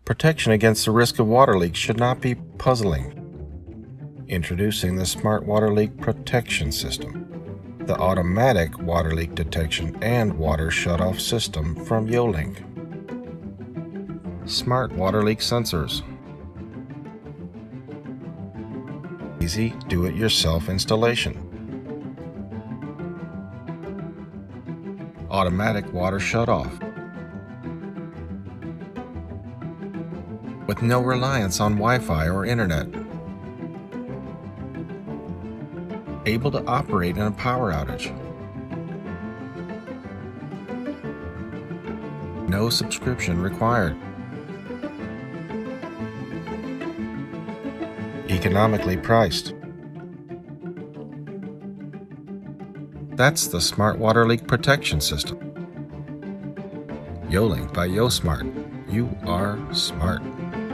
Protection against the risk of water leaks should not be puzzling. Introducing the Smart Water Leak Protection System, the automatic water leak detection and water shutoff system from YoLink. Smart water leak sensors. Easy do-it-yourself installation. Automatic water shutoff. With no reliance on Wi-Fi or internet. Able to operate in a power outage. No subscription required. Economically priced. That's the Smart Water Leak Protection System. YoLink by YoSmart. You are smart.